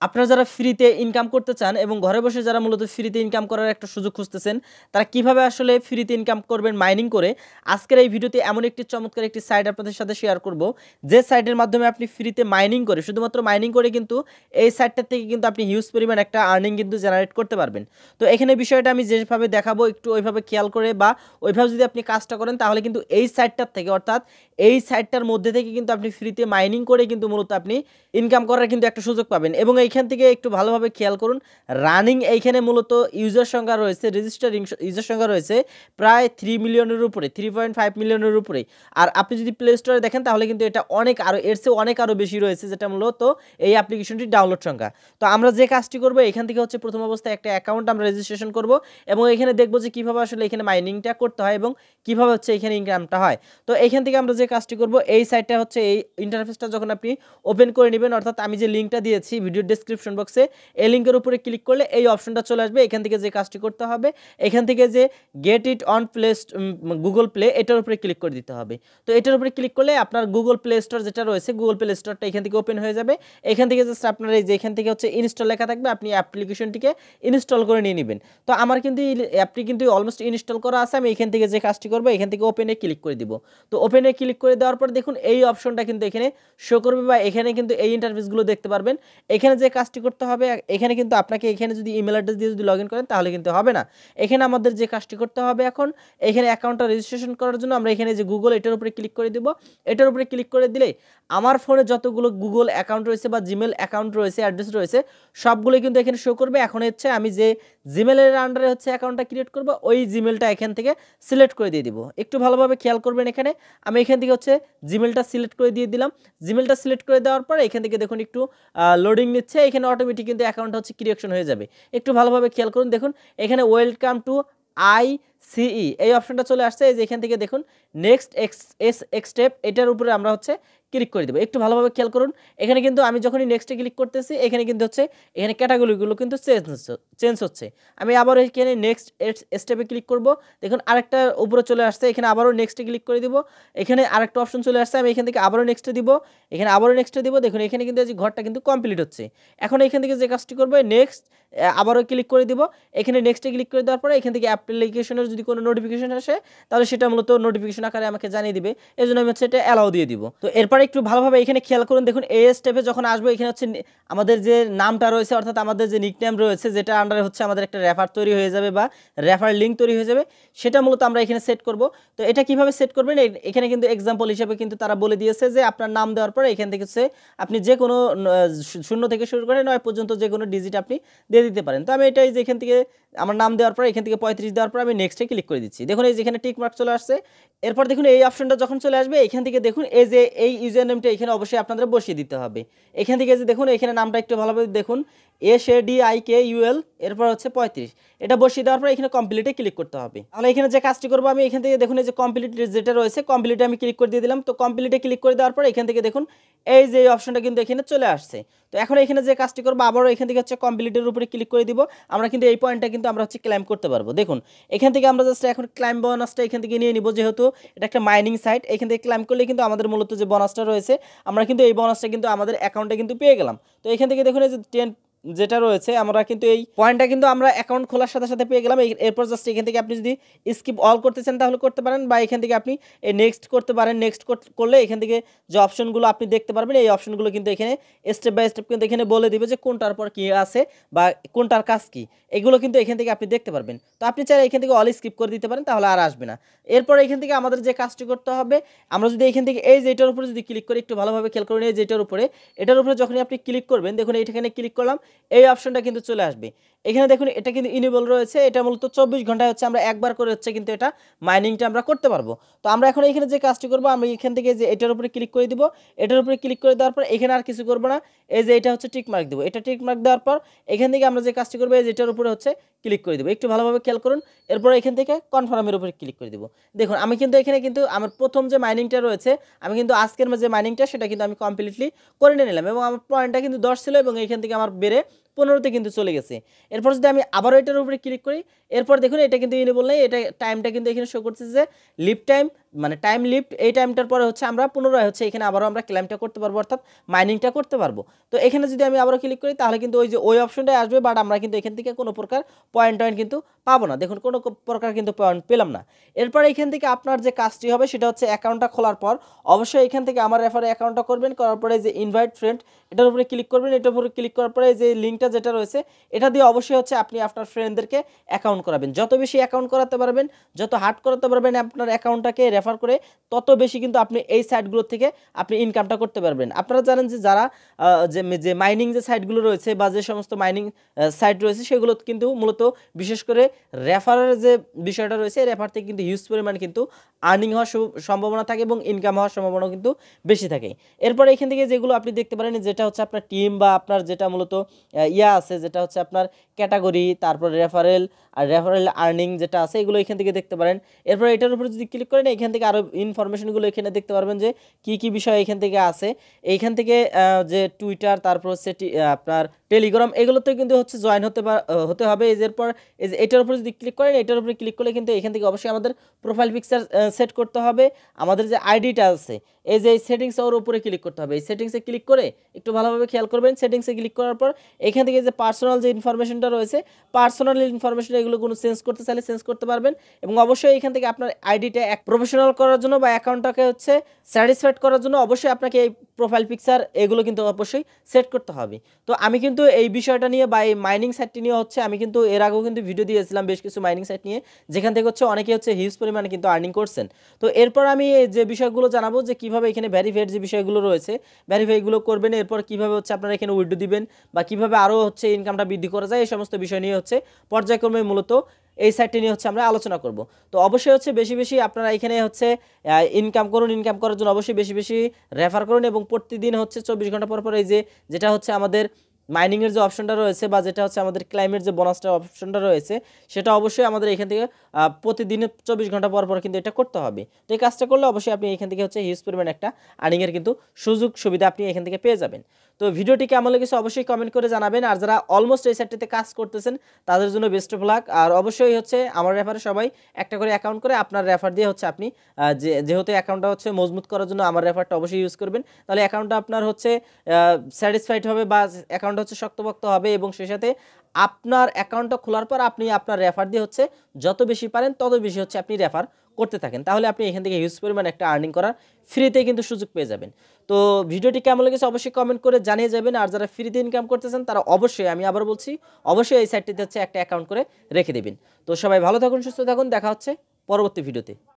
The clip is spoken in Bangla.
আপনারা যারা ফ্রিতে ইনকাম করতে চান এবং ঘরে বসে যারা মূলত ফ্রিতে ইনকাম করার একটা সুযোগ খুঁজতেছেন, তারা কিভাবে আসলে ফ্রিতে ইনকাম করবেন মাইনিং করে, আজকের এই ভিডিওতে এমন একটি চমৎকার একটি সাইট আপনাদের সাথে শেয়ার করব, যে সাইটের মাধ্যমে আপনি ফ্রিতে মাইনিং করে, শুধুমাত্র মাইনিং করে কিন্তু এই সাইটটার থেকে কিন্তু আপনি হিউজ পরিমাণ একটা আর্নিং কিন্তু জেনারেট করতে পারবেন। তো এখানে বিষয়টা আমি যেভাবে দেখাবো একটু ওইভাবে খেয়াল করে বা ওইভাবে যদি আপনি কাজটা করেন, তাহলে কিন্তু এই সাইটটার থেকে, অর্থাৎ এই সাইটটার মধ্যে থেকে কিন্তু আপনি ফ্রিতে মাইনিং করে কিন্তু মূলত আপনি ইনকাম করার কিন্তু একটা সুযোগ পাবেন। এবং এইখান থেকে একটু ভালোভাবে খেয়াল করুন, রানিং এইখানে মূলত ইউজার সংখ্যা রয়েছে, রেজিস্টার্ড ইউজার সংখ্যা রয়েছে প্রায় 3 মিলিয়নের উপরে, 3.5 মিলিয়নের উপরে। আর আপনি যদি প্লে স্টোরে দেখেন তাহলে কিন্তু এটা অনেক আরও, এর চেয়ে অনেক আরও বেশি রয়েছে, যেটা মূলত এই অ্যাপ্লিকেশনটির ডাউনলোড সংখ্যা। তো আমরা যে কাজটি করব, এখান থেকে হচ্ছে প্রথম অবস্থায় একটা অ্যাকাউন্ট আমরা রেজিস্ট্রেশন করব এবং এখানে দেখবো যে কীভাবে আসলে এখানে মাইনিংটা করতে হয় এবং কীভাবে হচ্ছে এখানে ইনকামটা হয়। তো এখান থেকে আমরা যে কাজটি করব, এই সাইটটা হচ্ছে, এই ইন্টারফেসটা যখন আপনি ওপেন করে নেবেন, অর্থাৎ আমি যে লিঙ্কটা দিয়েছি ভিডিও ডেসক্রিপশন বক্সে, এই লিঙ্কের উপরে ক্লিক করলে এই অপশনটা চলে আসবে। এখান থেকে যে কাজটি করতে হবে, এখান থেকে যে get it on play Google play, এটার উপরে ক্লিক করে দিতে হবে। তো এটার উপরে ক্লিক করলে আপনার গুগল প্লে স্টোর যেটা রয়েছে, গুগল প্লে স্টোরটা এখান থেকে ওপেন হয়ে যাবে। এখান থেকে জাস্ট আপনার এই যে এখান থেকে হচ্ছে ইনস্টল লেখা থাকবে, আপনি অ্যাপ্লিকেশনটিকে ইনস্টল করে নিয়ে নেবেন। তো আমার কিন্তু এই অ্যাপটি কিন্তু অলমোস্ট ইনস্টল করা আছে। আমি এখান থেকে যে কাজটি করবো, এখান থেকে ওপেনে ক্লিক করে দিব। তো ওপেনে ক্লিক করে দেওয়ার পর দেখুন এই অপশনটা কিন্তু এখানে শো করবে বা এখানে কিন্তু এই ইন্টারফেসগুলো দেখতে পারবেন। এখানে যে কাজটি করতে হবে, এখানে কিন্তু আপনাকে এখানে যদি ইমেল অ্যাড্রেস দিয়ে যদি লগ ইন করেন তাহলে কিন্তু হবে না। এখানে আমাদের যে কাজটি করতে হবে, এখন এখানে অ্যাকাউন্টটা রেজিস্ট্রেশন করার জন্য আমরা এখানে যে গুগল, এটার উপরে ক্লিক করে দিব। এটার উপরে ক্লিক করে দিলে আমার ফোনে যতগুলো গুগল অ্যাকাউন্ট রয়েছে বা জিমেল অ্যাকাউন্ট রয়েছে, অ্যাড্রেস রয়েছে, সবগুলো কিন্তু এখানে শো করবে। এখন হচ্ছে আমি যে জিমেলের আন্ডারে হচ্ছে অ্যাকাউন্টটা ক্রিয়েট করব, ওই জিমেলটা এখান থেকে সিলেক্ট করে দিয়ে দিব। একটু ভালোভাবে খেয়াল করবেন, এখানে আমি এখান থেকে হচ্ছে জিমেলটা সিলেক্ট করে দিয়ে দিলাম। জিমেলটা সিলেক্ট করে দেওয়ার পর এখান থেকে দেখুন একটু লোডিং নিচ্ছে, এখানে অটোমেটিক কিন্তু অ্যাকাউন্ট হচ্ছে ক্রিয়েশন হয়ে যাবে। একটু ভালোভাবে খেয়াল করুন, দেখুন এখানে ওয়েলকাম টু ICE এই অপশনটা চলে আসছে। এই যে এখান থেকে দেখুন নেক্সট স্টেপ, এটার উপরে আমরা হচ্ছে ক্লিক করে দেবো। একটু ভালোভাবে খেয়াল করুন, এখানে কিন্তু আমি যখনই নেক্সটে ক্লিক করতেছি, এখানে কিন্তু হচ্ছে এখানে ক্যাটাগরিগুলো কিন্তু চেঞ্জ হচ্ছে। আমি আবার এখানে নেক্সট স্টেপে ক্লিক করব, দেখুন আরেকটা উপরে চলে আসছে, এখানে আবারও নেক্সটে ক্লিক করে দিব। এখানে আরেকটা অপশন চলে আসছে, আমি এখান থেকে আবারও নেক্সটে দিব, এখানে আবারও নেক্সটে দিব। দেখুন এখানে কিন্তু এই যে ঘরটা কিন্তু কমপ্লিট হচ্ছে। এখন এখান থেকে যে কাজটি করবো, নেক্সট আবারও ক্লিক করে দিব। এখানে নেক্সটে ক্লিক করে দেওয়ার পরে এখান থেকে অ্যাপ্লিকেশনের যদি কোনো নোটিফিকেশন আসে, তাহলে সেটা মূলত নোটিফিকেশন আকারে আমাকে জানিয়ে দিবে। এই জন্য আমি হচ্ছে এটা অ্যালাউ দিয়ে দিব। তো এরপরে একটু ভালোভাবে এখানে খেয়াল করুন, দেখুন এই স্টেপে যখন আসবো, এখানে হচ্ছে আমাদের যে নামটা রয়েছে, অর্থাৎ আমাদের যে নিকনেম রয়েছে, যেটা আন্ডারে হচ্ছে আমাদের একটা রেফার তৈরি হয়ে যাবে বা রেফার লিঙ্ক তৈরি হয়ে যাবে, সেটা মূলত আমরা এখানে সেট করব। তো এটা কিভাবে সেট করবেন, এখানে কিন্তু এক্সাম্পল হিসেবে কিন্তু তারা বলে দিয়েছে যে আপনার নাম দেওয়ার পরে এখান থেকে হচ্ছে আপনি যে কোনো 0 থেকে শুরু করে 9 পর্যন্ত যে কোনো ডিজিট আপনি দিয়ে দিতে পারেন। তো আমি এটাই যে এখান থেকে আমার নাম দেওয়ার পর এখান থেকে 35 দেওয়ার পর আমি নেক্সটে ক্লিক করে দিচ্ছি। দেখুন এই যেখানে টিক মার্ক চলে আসছে। এরপর দেখুন এই অপশনটা যখন চলে আসবে, এখান থেকে দেখুন এই যে এই ইউজার নেমটা এখানে অবশ্যই আপনাদের বসিয়ে দিতে হবে। এখান থেকে যে দেখুন এখানে নামটা একটু ভালোভাবে দেখুন, SADIKUL, এরপর হচ্ছে 35, এটা বসিয়ে দেওয়ার পর এখানে কমপ্লিটে ক্লিক করতে হবে। তাহলে এখানে যে কাজটি করবো, আমি এখান থেকে দেখুন এই যে কমপ্লিট যেটা রয়েছে, কমপ্লিটে আমি ক্লিক করে দিয়ে দিলাম। তো কমপ্লিটে ক্লিক করে দেওয়ার পর এখান থেকে দেখুন এই যে অপশনটা কিন্তু এখানে চলে আসছে। তো এখন এখানে যে কাজটি করবো, আবারও এখান থেকে হচ্ছে কমপ্লিটের উপরে ক্লিক করে দিব। আমরা কিন্তু এই পয়েন্টটা কিন্তু আমরা হচ্ছে ক্লাইম করতে পারবো। দেখুন এখান থেকে আমরা জাস্ট এখন ক্লাইম বোনাসটা এখান থেকে নিয়ে নিব, যেহেতু এটা একটা মাইনিং সাইট। এখান থেকে ক্লাইম করলে কিন্তু আমাদের মূলত যে বোনাসটা রয়েছে, আমরা কিন্তু এই বোনাসটা কিন্তু আমাদের অ্যাকাউন্টে কিন্তু পেয়ে গেলাম। তো এখান থেকে দেখুন এই যে 10 যেটা রয়েছে, আমরা কিন্তু এই পয়েন্টটা কিন্তু আমরা অ্যাকাউন্ট খোলার সাথে সাথে পেয়ে গেলাম। এরপর জাস্ট এখান থেকে আপনি যদি স্কিপ অল করতে চান তাহলে করতে পারেন, বা এখান থেকে আপনি এই নেক্সট করতে পারেন। নেক্সট করলে এখান থেকে যে অপশনগুলো আপনি দেখতে পারবেন, এই অপশনগুলো কিন্তু এখানে স্টেপ বাই স্টেপ কিন্তু এখানে বলে দিবে যে কোনটার পর কী আছে বা কোনটার কাজ কী, এগুলো কিন্তু এখান থেকে আপনি দেখতে পারবেন। তো আপনি চাইলে এখান থেকে অল স্কিপ করে দিতে পারেন, তাহলে আর আসবে না। এরপর এখান থেকে আমাদের যে কাজটি করতে হবে, আমরা যদি এখান থেকে এই যেটার উপরে যদি ক্লিক করি, একটু ভালোভাবে খেয়াল করুন, এই যেটার উপরে, এটার উপরে যখনই আপনি ক্লিক করবেন, দেখুন এইখানে ক্লিক করলাম, এই অপশনটা কিন্তু চলে আসবে। এখানে দেখুন এটা কিন্তু ইনেবল রয়েছে, এটা মূলত 24 ঘন্টায় হচ্ছে আমরা একবার করে হচ্ছে কিন্তু এটা মাইনিংটা আমরা করতে পারবো। তো আমরা এখন এখানে যে কাজটি করবো, আমরা এখান থেকে যে এটার উপরে ক্লিক করে দিব। এটার উপরে ক্লিক করে দেওয়ার পর এখানে আর কিছু করবো না, এই যে এটা হচ্ছে টিক মার্ক দেবো। এটা টিক মার্ক দেওয়ার পর এখান থেকে আমরা যে কাজটি করবো, এই যে এটার উপরে হচ্ছে ক্লিক করে দেবো। একটু ভালোভাবে খেয়াল করুন, এরপর এখান থেকে কনফার্মের উপরে ক্লিক করে দেবো। দেখুন আমি কিন্তু এখানে কিন্তু আমার প্রথম যে মাইনিংটা রয়েছে, আমি কিন্তু আজকের যে মাইনিংটা সেটা কিন্তু আমি কমপ্লিটলি করে নিয়ে নিলাম এবং আমার পয়েন্টটা কিন্তু 10 ছিল এবং এখান থেকে আমার বেড়ে 15তে কিন্তু চলে গেছে। এরপর যদি আমি আবারও এটার উপরে ক্লিক করি, এরপর দেখুন এটা কিন্তু ইনেবল নেই, এটা টাইমটা কিন্তু এখানে শো করতেছে যে লিফট টাইম, মানে টাইম লিফট, এই টাইমটার পরে হচ্ছে আমরা পুনরায় হচ্ছে এখানে আবারও আমরা ক্লেমটা করতে পারবো, অর্থাৎ মাইনিংটা করতে পারবো। তো এখানে যদি আমি আবারও ক্লিক করি তাহলে কিন্তু ওই যে ওই অপশনটাই আসবে, বাট আমরা কিন্তু এখান থেকে কোনো প্রকার পয়েন্ট কিন্তু পাবো না। দেখুন কোনো প্রকার কিন্তু পয়েন্ট পেলাম না। এরপর এখান থেকে আপনার যে কাজটি হবে সেটা হচ্ছে অ্যাকাউন্টটা খোলার পর অবশ্যই এখান থেকে আমার রেফারে অ্যাকাউন্টটা করবেন, করার পরে যে ইনভাইট ফ্রেন্ড এটার উপরে ক্লিক করবেন, এটার উপরে ক্লিক করার পরে যে লিঙ্কটা যেটা রয়েছে এটা দিয়ে অবশ্যই হচ্ছে আপনি আপনার ফ্রেন্ডদেরকে অ্যাকাউন্ট করাবেন। যত বেশি অ্যাকাউন্ট করাতে পারবেন, যত হার্ড করাতে পারবেন আপনার অ্যাকাউন্টটাকে রেফার করে, তত বেশি কিন্তু আপনি এই সাইটগুলো থেকে আপনি ইনকামটা করতে পারবেন। আপনারা জানেন যে যারা যে মাইনিং যে সাইটগুলো রয়েছে বা যে সমস্ত মাইনিং সাইট রয়েছে সেগুলো কিন্তু মূলত বিশেষ করে রেফারের যে বিষয়টা রয়েছে, রেফার থেকে কিন্তু হিউজ পরিমাণ কিন্তু আর্নিং হওয়ার সম্ভাবনা থাকে এবং ইনকাম হওয়ার সম্ভাবনা কিন্তু বেশি থাকে। এরপরে এখান থেকে যেগুলো আপনি দেখতে পারেন যেটা হচ্ছে আপনার টিম বা আপনার যেটা মূলত আছে যেটা হচ্ছে আপনার ক্যাটাগরি, তারপর রেফারেল আর রেফারেল আর্নিং যেটা আছে এগুলো এখান থেকে দেখতে পারেন। এরপর এটার উপরে যদি ক্লিক করেন এখান থেকে আরও ইনফরমেশনগুলো এখানে দেখতে পারবেন যে কি বিষয় এখান থেকে আছে। এইখান থেকে যে টুইটার, তারপর হচ্ছে আপনার টেলিগ্রাম, এগুলোতে কিন্তু হচ্ছে জয়েন হতে হবে। এরপর এই যে এটার উপরে যদি ক্লিক করেন, এটার উপরে ক্লিক করলে কিন্তু এখান থেকে অবশ্যই আমাদের প্রোফাইল পিকচার সেট করতে হবে। আমাদের যে আইডিটা আছে এই যে সেটিংস ওর উপরে ক্লিক করতে হবে। এই সেটিংসে ক্লিক করে একটু ভালোভাবে খেয়াল করবেন, সেটিংসে ক্লিক করার পর এখান থেকে যে পার্সোনাল যে ইনফরমেশনটা রয়েছে, পার্সোনাল ইনফরমেশন এগুলো কোনো চেঞ্জ করতে চাইলে চেঞ্জ করতে পারবেন। এবং অবশ্যই এখান থেকে আপনার আইডিটা এক প্রফেশনাল করার জন্য বা অ্যাকাউন্টটাকে হচ্ছে স্যাটিসফাইড করার জন্য অবশ্যই আপনাকে এই প্রোফাইল পিকচার এগুলো কিন্তু অবশ্যই সেট করতে হবে। তো আমি কিন্তু এই বিষয়টা নিয়ে বা এই মাইনিং সাইটটি নিয়ে হচ্ছে আমি কিন্তু এর আগেও কিন্তু ভিডিও দিয়েছিলাম বেশ কিছু মাইনিং সাইট নিয়ে, যেখান থেকে হচ্ছে অনেকে হচ্ছে হিউজ পরিমাণে কিন্তু আর্নিং করছেন। তো এরপর আমি যে বিষয়গুলো জানাবো যে কিভাবে এখানে ভেরিফাইড যে বিষয়গুলো রয়েছে ভেরিফাইগুলো করবেন, এরপর কিভাবে হচ্ছে আপনারা এখানে উইথড্র দিবেন বা কিভাবে আরও হচ্ছে ইনকামটা বৃদ্ধি করা যায়, এই সমস্ত বিষয় নিয়ে হচ্ছে পর্যায়ক্রমে মূলত এই সাইটটি নিয়ে হচ্ছে আমরা আলোচনা করব। তো অবশ্যই হচ্ছে বেশি বেশি আপনারা এখানে হচ্ছে ইনকাম করুন, ইনকাম করার জন্য অবশ্যই বেশি বেশি রেফার করুন এবং প্রতিদিন হচ্ছে 24 ঘন্টা পর পর এই যে যেটা হচ্ছে আমাদের মাইনিংয়ের যে অপশনটা রয়েছে বা যেটা হচ্ছে আমাদের ক্লাইমের যে বোনাসটা অপশনটা রয়েছে সেটা অবশ্যই আমাদের এখান থেকে প্রতিদিন 24 ঘন্টা পর পর কিন্তু এটা করতে হবে। তো এই কাজটা করলে অবশ্যই আপনি এখান থেকে হচ্ছে হিউজ পরিমাণ একটা আর্নিংয়ের কিন্তু সুযোগ সুবিধা আপনি এখান থেকে পেয়ে যাবেন। তো ভিডিওটি কেমন লেগেছে অবশ্যই কমেন্ট করে জানাবেন। আর যারা অলমোস্ট এই সাইটটিতে কাজ করতেছেন তাদের জন্য বেস্ট অফ লাক। আর অবশ্যই হচ্ছে আমার রেফারে সবাই একটা করে অ্যাকাউন্ট করে আপনার রেফার দিয়ে হচ্ছে আপনি যেহেতু অ্যাকাউন্টটা হচ্ছে মজবুত করার জন্য আমার রেফারটা অবশ্যই ইউজ করবেন, তাহলে অ্যাকাউন্টটা আপনার হচ্ছে স্যাটিসফাইড হবে বা অ্যাকাউন্টটা হচ্ছে শক্তপোক্ত হবে এবং সেই সাথে আপনার অ্যাকাউন্টটা খোলার পর আপনি আপনার রেফার দিয়ে হচ্ছে যত বেশি পারেন তত বেশি হচ্ছে আপনি রেফার করতে থাকেন, তাহলে আপনি এখান থেকে হিউজ পরিমাণ একটা আর্নিং করার ফ্রিতে কিন্তু সুযোগ পেয়ে যাবেন। তো ভিডিওটি কেমন লেগেছে অবশ্যই কমেন্ট করে জানিয়ে যাবেন। আর যারা ফ্রিতে ইনকাম করতেছেন তারা অবশ্যই, আমি আবার বলছি, অবশ্যই এই সাইটটিতে হচ্ছে একটা অ্যাকাউন্ট করে রেখে দেবেন। তো সবাই ভালো থাকুন, সুস্থ থাকুন, দেখা হচ্ছে পরবর্তী ভিডিওতে।